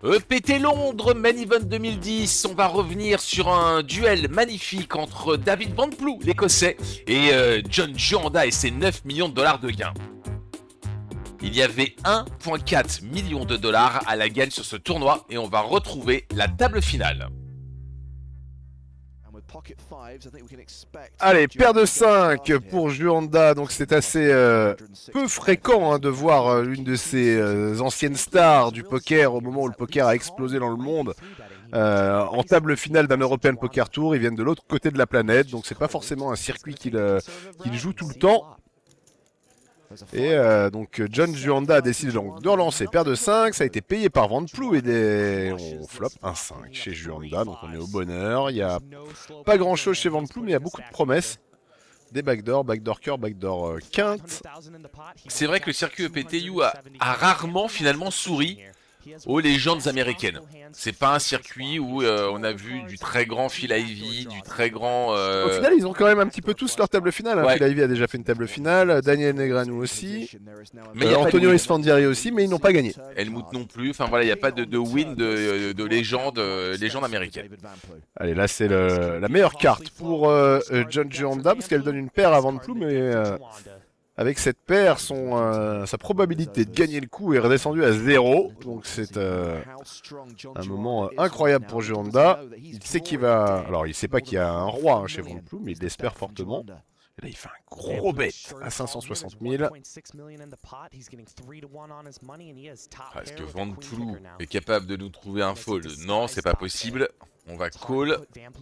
PT Londres, Main Event 2010, on va revenir sur un duel magnifique entre David Van Ploo, l'Écossais, et John Joanda et ses 9 millions de dollars de gains. Il y avait 1,4 million de dollars à la gagne sur ce tournoi et on va retrouver la table finale. Allez, paire de 5 pour Joanda, donc c'est assez peu fréquent de voir l'une de ces anciennes stars du poker au moment où le poker a explosé dans le monde en table finale d'un European Poker Tour. Ils viennent de l'autre côté de la planète, donc c'est pas forcément un circuit qu'il joue tout le temps. Et donc John Joanda a décidé donc de relancer paire de 5, ça a été payé par Van Ploo et on flop un 5 chez Joanda, donc on est au bonheur. Il n'y a pas grand chose chez Van Ploo, mais il y a beaucoup de promesses. Des backdoor, backdoor cœur, backdoor quinte. C'est vrai que le circuit EPTU a rarement finalement souri aux légendes américaines. C'est pas un circuit où on a vu du très grand Phil Ivey, du très grand... Au final, ils ont quand même un petit peu tous leur table finale. Hein. Ouais. Phil Ivey a déjà fait une table finale, Daniel Negreanu aussi, Mais Antonio Esfandiari aussi, mais ils n'ont pas gagné. Helmut non plus, enfin voilà, il n'y a pas de win de légende américaine. Allez, là c'est la meilleure carte pour John Joanda, parce qu'elle donne une paire à Van Ploo, mais... avec cette paire, sa probabilité de gagner le coup est redescendue à 0. Donc c'est un moment incroyable pour Joanda. Il sait qu'il va... Alors il sait pas qu'il y a un roi chez Van Ploo, mais il l'espère fortement. Et là il fait un gros bet à 560 000. Est-ce que Van Ploo est capable de nous trouver un fold? Non, c'est pas possible. On va call.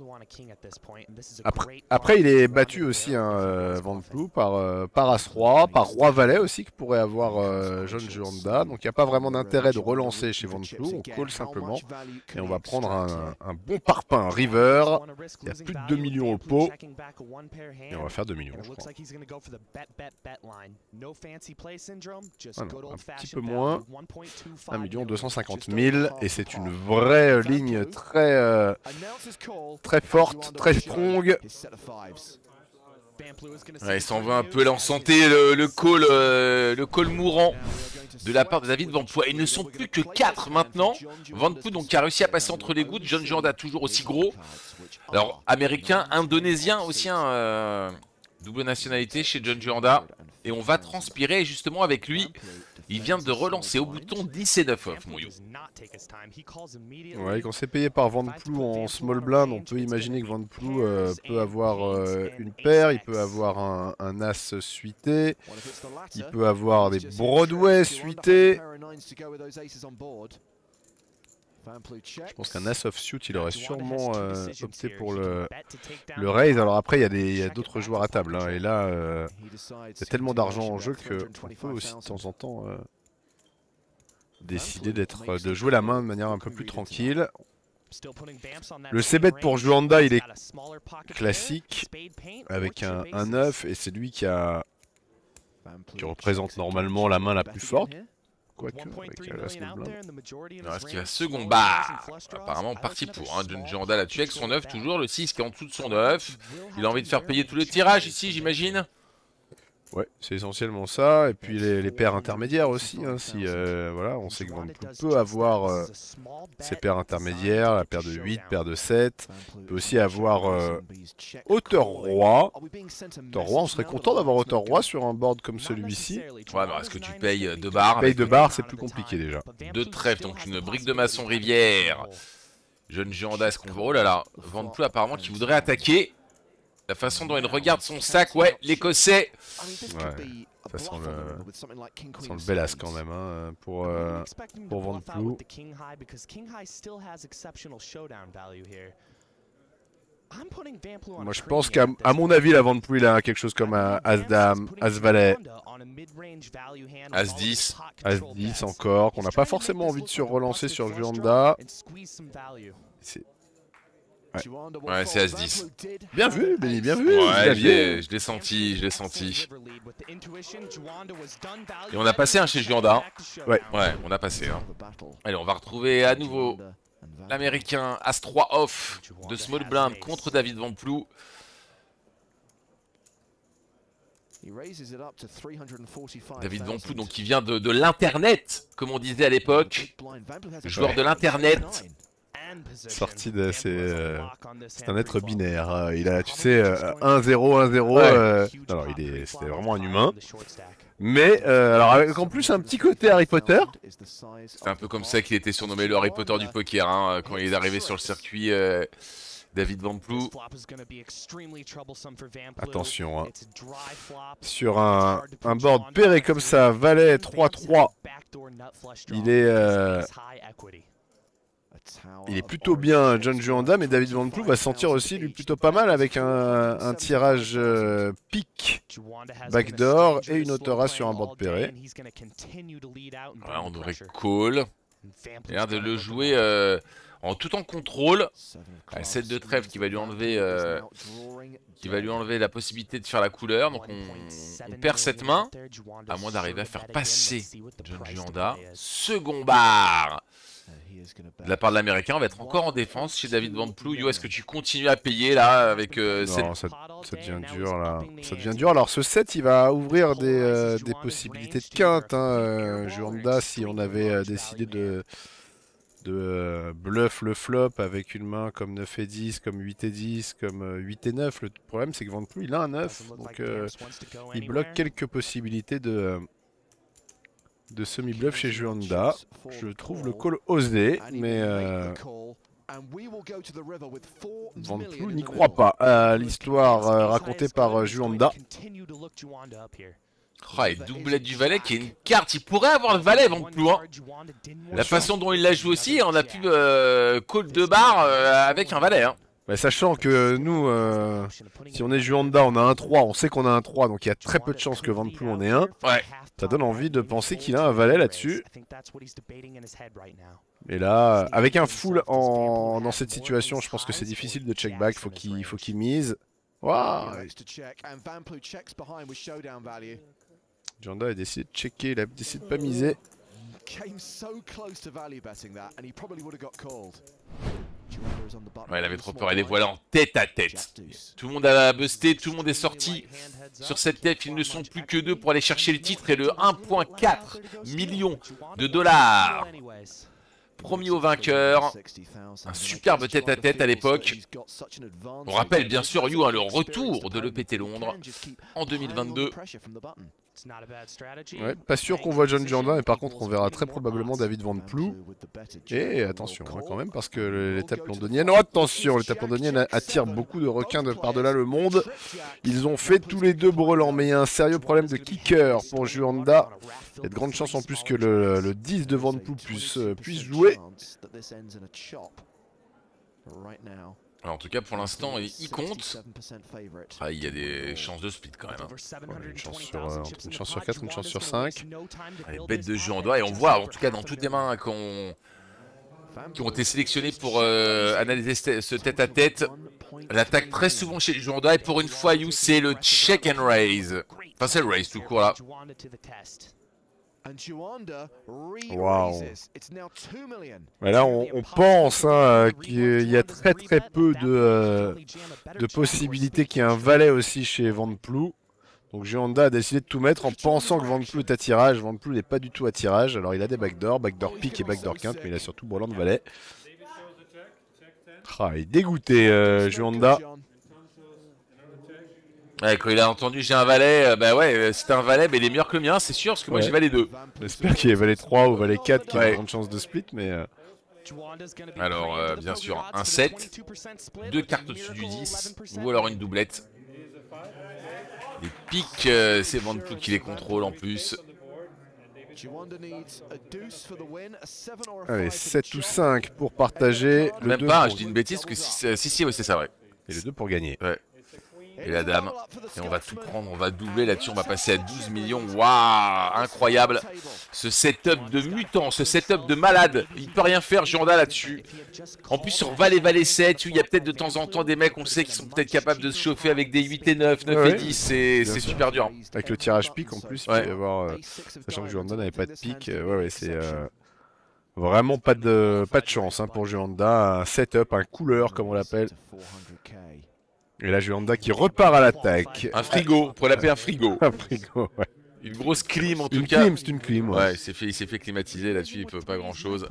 Après il est battu aussi Van Ploo par As-Roi, par Roi-Valet aussi que pourrait avoir John Joanda. Donc il n'y a pas vraiment d'intérêt de relancer chez Van Ploo, on call simplement. Et on va prendre un bon parpaing River. Il y a plus de 2 millions au pot. Et on va faire 2 millions je crois. Ah non, un petit peu moins. 1 250 000. Et c'est une vraie ligne très forte, très strong. Ouais, il s'en veut un peu l'enchanté, le call mourant de la part de David Van Ploo. Ils ne sont plus que 4 maintenant. Van Ploo donc qui a réussi à passer entre les gouttes. John Joanda toujours aussi gros. Alors américain, indonésien aussi, double nationalité chez John Joanda. Et on va transpirer justement avec lui. Il vient de relancer au bouton 10 et 9 off, Mouillou. Ouais, quand c'est payé par Van Ploo en small blind, on peut imaginer que Van Ploo peut avoir une paire, il peut avoir un as suité, il peut avoir des Broadway suités. Je pense qu'un as offsuit, il aurait sûrement opté pour le raise. Alors après, il y a d'autres joueurs à table. Hein, et là, il y a tellement d'argent en jeu qu'on peut aussi de temps en temps décider de jouer la main de manière un peu plus tranquille. Le c-bet pour Joanda, il est classique, avec un 9, et c'est lui qui représente normalement la main la plus forte. Quoique, avec la small blind. Il reste qu'il va second bar. Apparemment parti pour John Joanda là-dessus avec son 9, toujours le 6 qui est en dessous de son 9. Il a envie de faire payer tous les tirages ici, j'imagine. Ouais, c'est essentiellement ça. Et puis les paires intermédiaires aussi. Hein, si voilà, on sait que Van Ploo peut avoir ses paires intermédiaires, la paire de 8, paire de 7. Il peut aussi avoir hauteur-roi. Hauteur-roi, on serait content d'avoir hauteur-roi sur un board comme celui-ci. Ouais, alors est-ce que tu payes 2 barres? Paye 2 barres, c'est plus compliqué déjà. 2 trèfles, donc une brique de maçon rivière. Jeune Joanda, est-ce qu'on voit? Oh là là, Van Ploo apparemment qui voudrait attaquer. La façon dont il regarde son sac, ouais, l'Écossais. Ouais, ça sent le bel as quand même hein, pour Van Ploo. Moi je pense qu'à mon avis, la Van Ploo il a quelque chose comme un As-Dame, As-Valet, As-10. As-10 encore, qu'on n'a pas forcément envie de relancer sur Joanda. Ouais, c'est As-10. Bien vu, Benny, bien vu. Ouais, je l'ai senti, je l'ai senti. Et on a passé un chez Joanda. Ouais, on a passé. Hein. Allez, on va retrouver à nouveau l'américain As-3 off de Small Blind contre David Van Ploo. David Van Ploeg, donc qui vient de l'internet, comme on disait à l'époque, joueur de l'internet. Sorti de c'est un être binaire. Il a, tu sais, 1-0, 1-0. Alors, c'était vraiment un humain. Mais, alors, avec en plus un petit côté Harry Potter. C'est un peu comme ça qu'il était surnommé le Harry Potter du poker, hein, quand il est arrivé sur le circuit. David Van Ploeg. Attention, hein. Sur un board pairé comme ça, valet 3-3, il est plutôt bien John Juanda, mais David Van Ploeg va sentir aussi lui plutôt pas mal avec un tirage pique, backdoor et une autora sur un board pairé. Voilà, on devrait call. Il a l'air de le jouer en tout en contrôle. 7 de trèfle qui va lui enlever la possibilité de faire la couleur. Donc on perd cette main, à moins d'arriver à faire passer John Juanda. Second bar de la part de l'américain. On va être encore en défense chez David Van Ploeg. Yo, est-ce que tu continues à payer là avec non, ça devient dur là. Ça devient dur. Alors ce set il va ouvrir des possibilités de quinte. Hein. Juanda, si on avait décidé de bluff le flop avec une main comme 9 et 10, comme 8 et 10, comme 8 et 9. Le problème c'est que Van Ploeg il a un 9. Donc il bloque quelques possibilités de semi-bluff chez Juanda. Je trouve le call osé, mais Van Ploeg n'y croit pas à l'histoire racontée par Juanda. Oh, et doublette du valet qui est une carte. Il pourrait avoir le valet Van Ploeg. Hein. La façon dont il l'a joué aussi, on a pu call 2 barres avec un valet. Hein. Bah, sachant que nous, si on est Juanda, on a un 3, on sait qu'on a un 3, donc il y a très peu de chances que Van Ploeg en ait un. Ouais. Ça donne envie de penser qu'il a un valet là-dessus. Et là, avec un full dans cette situation, je pense que c'est difficile de check back, faut qu'il mise. Wow. Juanda a décidé de checker, il a décidé de pas miser. Ouais, il avait trop peur, et les voilà en tête à tête. Tout le monde a busté, tout le monde est sorti. Sur cette tête, ils ne sont plus que 2 pour aller chercher le titre et le 1,4 million de dollars. Premier au vainqueur. Un superbe tête à tête à l'époque. On rappelle bien sûr, You, hein, le retour de l'EPT Londres en 2022. Ouais, pas sûr qu'on voit John Juanda, mais par contre on verra très probablement David Van Ploeg. Et attention hein, quand même, parce que l'étape londonienne, oh, attention, l'étape londonienne attire beaucoup de requins de par-delà le monde. Ils ont fait tous les deux brelans, mais il y a un sérieux problème de kicker pour Juanda. Il y a de grandes chances en plus que le 10 de Van Ploeg puisse jouer. Alors, en tout cas, pour l'instant, il compte. Ah, il y a des chances de split quand même. Hein. Ouais, une chance sur 4, une chance sur 5. Allez, bête de jeu en doigt. Et on voit, en tout cas, dans toutes les mains qui ont été sélectionnées pour analyser ce tête-à-tête, l'attaque très souvent chez le jeu en doigt. Et pour une fois, You, c'est le check and raise. Enfin, c'est le raise tout court là. Waouh. Là, on pense hein, qu'il y a très peu de possibilités qu'il y ait un valet aussi chez Van Ploeg. Donc Juanda a décidé de tout mettre en pensant que Van Ploeg est à tirage. Van Ploeg n'est pas du tout à tirage. Alors il a des backdoor pique et backdoor quinte, mais il a surtout brelan de valet. Ah, il est dégoûté Juanda. Ouais, quand il a entendu j'ai un valet, bah ouais, c'est un valet, mais il est meilleur que le mien, c'est sûr, parce que moi j'ai valet 2. J'espère qu'il y a valet 3 ou valet 4 qui a une grande chance de split, mais... Alors, bien sûr, un 7, 2 cartes au-dessus du 10, ou alors une doublette. Les piques, c'est Van Ploeg qui les contrôle en plus. Allez, 7 ou 5 pour partager. Même pas, je dis une bêtise, que si, ouais, c'est ça, ouais. Et le 2 pour gagner. Ouais. Et la dame. Et on va tout prendre, on va doubler là-dessus, on va passer à 12 millions. Waouh, incroyable. Ce setup de mutant, ce setup de malade. Il peut rien faire, Juanda là-dessus. En plus, sur valet 7, il y a peut-être de temps en temps des mecs, on sait, qui sont peut-être capables de se chauffer avec des 8 et 9, 9 et 10. C'est super dur. Avec le tirage pique en plus, il peut y avoir, sachant que Juanda n'avait pas de pique. Ouais, c'est vraiment pas de chance hein, pour Juanda. Un setup, un couleur comme on l'appelle. Et là, Juanda qui repart à l'attaque. Un frigo, on pourrait l'appeler un frigo. Un frigo, ouais. Une grosse clim en tout Une cas. clim, c'est une clim. Ouais, il s'est fait climatiser là-dessus, il peut pas grand chose.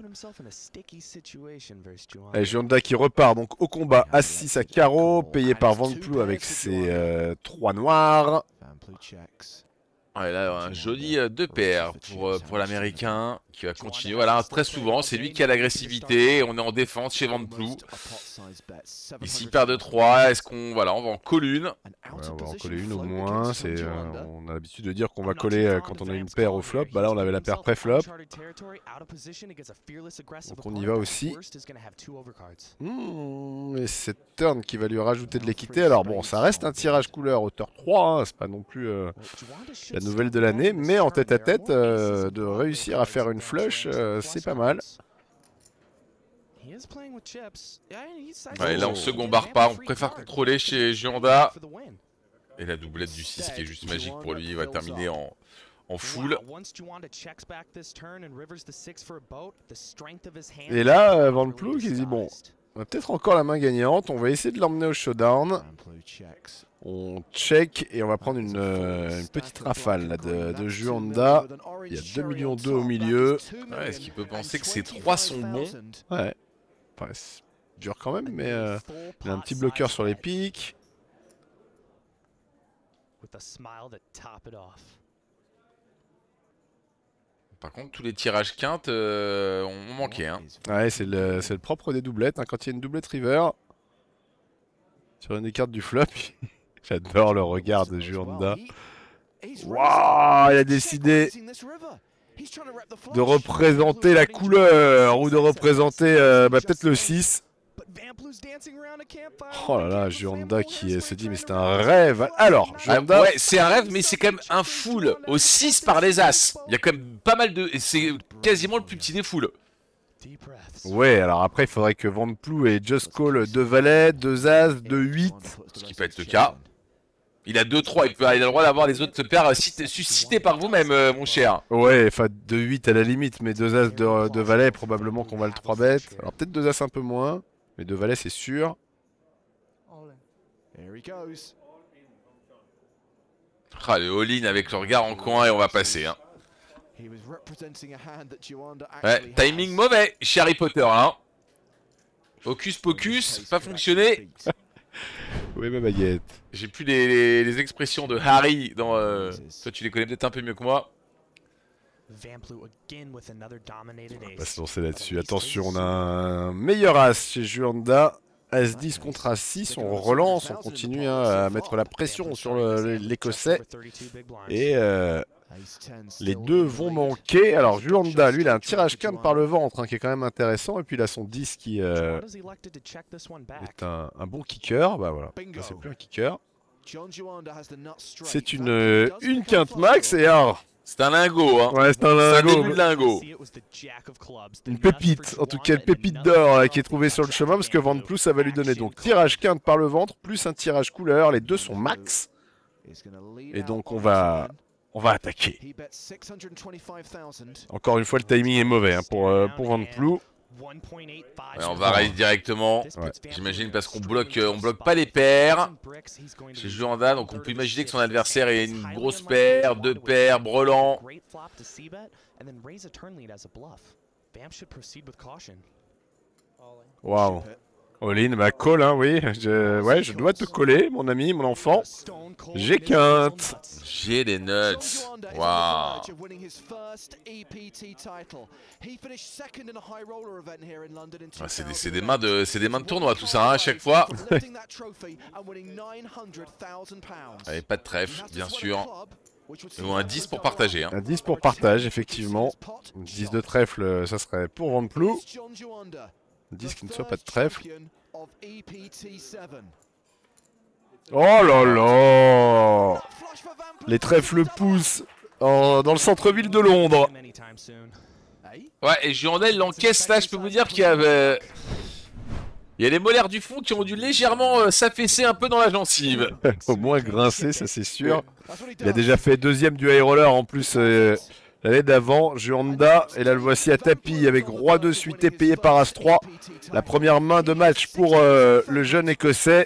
Et Juanda qui repart donc au combat à 6 à carreau, payé par Van Plu avec ses 3 noirs. Ouais, là, un joli 2 paires pour l'américain qui va continuer. Voilà, très souvent, c'est lui qui a l'agressivité. On est en défense chez Van Plu. Ici, paire de 3. Est-ce qu'on. Voilà, on va en coller une. Ouais, on va en coller une au moins. On a l'habitude de dire qu'on va coller quand on a une paire au flop. Bah là, on avait la paire pré-flop. Donc on y va aussi. Et cette turn qui va lui rajouter de l'équité. Alors bon, ça reste un tirage couleur hauteur 3. Hein, c'est pas non plus la nouvelle de l'année. Mais en tête à tête, de réussir à faire une flush, c'est pas mal. Ouais, là on second barre pas, on préfère contrôler chez Juanda. Et la doublette du 6 qui est juste magique pour lui, il va terminer en full. Et là, Van Plu qui dit bon, on a peut-être encore la main gagnante, on va essayer de l'emmener au showdown. On check et on va prendre une petite rafale là, de Juanda. Il y a 2,2 millions au milieu. Ouais, est-ce qu'il peut penser que ces 3 sont bons? Ouais. Enfin, c'est dur quand même, mais il a un petit bloqueur sur les pics. Par contre, tous les tirages quintes ont manqué. Hein. Ouais, c'est le propre des doublettes. Hein. Quand il y a une doublette river sur une des cartes du flop, j'adore le regard de Juanda. Waouh, il a décidé de représenter la couleur ou de représenter peut-être le 6. Oh là là, Juanda qui se dit mais c'est un rêve. Alors, Juanda... ouais, c'est un rêve mais c'est quand même un full au 6 par les as. Il y a quand même pas mal de... C'est quasiment le plus petit des fulls. Ouais, alors après il faudrait que Van Plu ait just call 2 valets, 2 as, 2 8. Ce qui peut être le cas. Il a 2-3, il a le droit d'avoir les autres paires suscitées par vous-même, mon cher. Ouais, enfin 2 8 à la limite, mais 2 as de valets, probablement qu'on va le 3 bet. Alors peut-être 2 as un peu moins, mais 2 valets c'est sûr. Ah, le all-in avec le regard en coin et on va passer. Hein. Ouais, timing mauvais chez Harry Potter. Hein. Hocus pocus, pas fonctionné. Oui, ma baguette. J'ai plus les expressions de Harry dans... Toi tu les connais peut-être un peu mieux que moi. On va se lancer là-dessus. Attention, on a un meilleur as chez Juanda. As-10 contre As-6, on relance, on continue à mettre la pression sur l'écossais. Et les deux vont manquer. Alors Juanda, lui, il a un tirage quinte par le ventre hein, qui est quand même intéressant. Et puis il a son 10 qui est un bon kicker. Bah voilà, là c'est plus un kicker. C'est une quinte max et alors... C'est un lingot, hein. Ouais, c'est un début de lingot. Une pépite, en tout cas une pépite d'or qui est trouvée sur le chemin parce que Van Plu ça va lui donner donc tirage quinte par le ventre plus un tirage couleur, les deux sont max. Et donc on va attaquer. Encore une fois le timing est mauvais hein, pour Van Plu. Ouais, on va raise directement, ouais. J'imagine parce qu'on bloque pas les paires chez Juanda, donc on peut imaginer que son adversaire ait une grosse paire, 2 paires, brelan. Waouh. All-in, bah call hein, oui, je dois te coller mon ami, mon enfant. J'ai quinte. J'ai les nuts. Waouh. C'est des mains de tournoi tout ça hein, à chaque fois. Allez, pas de trèfle, bien sûr. Ou un 10 pour partager. Hein. Un 10 pour partage, effectivement. 10 de trèfle, ça serait pour Van Plu. 10 qui ne soit pas de trèfle. Oh là là! Les trèfles poussent dans le centre-ville de Londres. Ouais, et Juanda il l'encaisse là, je peux vous dire qu'il y avait... Il y a les molaires du fond qui ont dû légèrement s'affaisser un peu dans la gencive. Au moins grincer, ça c'est sûr. Il a déjà fait deuxième du high roller en plus L'année d'avant, Juanda, et là le voici à tapis avec Roi 2 suité payé par As 3. La première main de match pour le jeune écossais.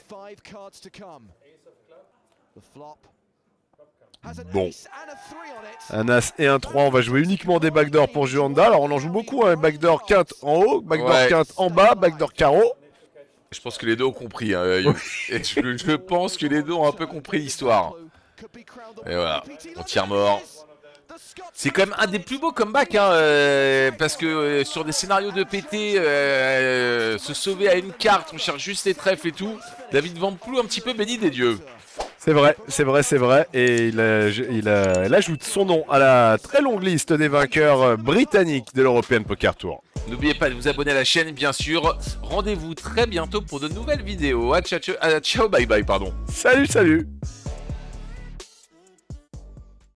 Bon. Un As et un 3, on va jouer uniquement des backdoors pour Juanda. Alors on en joue beaucoup, hein. Backdoor quinte en haut, backdoor quinte en bas, backdoor carreau. Je pense que les deux ont compris. Hein. Et je pense que les deux ont un peu compris l'histoire. Et voilà, on tire mort. C'est quand même un des plus beaux comebacks, hein, parce que sur des scénarios de PT, se sauver à une carte, on cherche juste les trèfles et tout. David Van Ploeg un petit peu béni des dieux. C'est vrai, c'est vrai, c'est vrai. Et il ajoute son nom à la très longue liste des vainqueurs britanniques de l'European Poker Tour. N'oubliez pas de vous abonner à la chaîne, bien sûr. Rendez-vous très bientôt pour de nouvelles vidéos. Ciao, bye bye, pardon. Salut, salut.